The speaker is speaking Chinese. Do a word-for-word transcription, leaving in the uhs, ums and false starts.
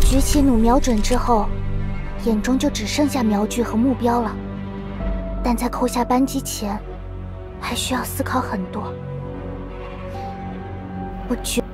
举起弩瞄准之后，眼中就只剩下瞄具和目标了。但在扣下扳机前，还需要思考很多。我觉。